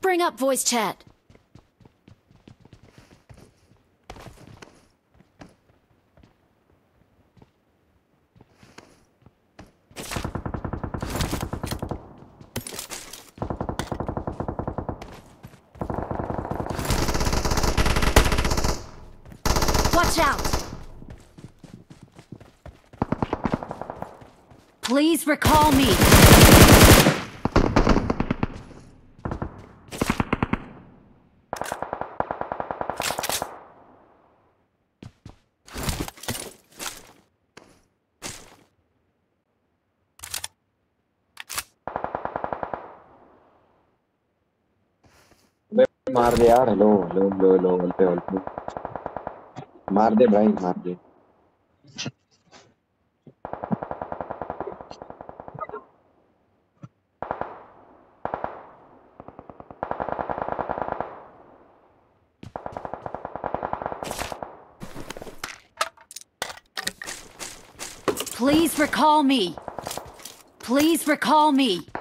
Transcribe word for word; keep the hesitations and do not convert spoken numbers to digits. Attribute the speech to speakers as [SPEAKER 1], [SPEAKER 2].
[SPEAKER 1] Bring up voice chat. Watch out! Please recall me.
[SPEAKER 2] मार दे यार। Hello hello hello hello बोलते बोलते मार दे भाई, मार दे।
[SPEAKER 1] Please recall me. Please recall me.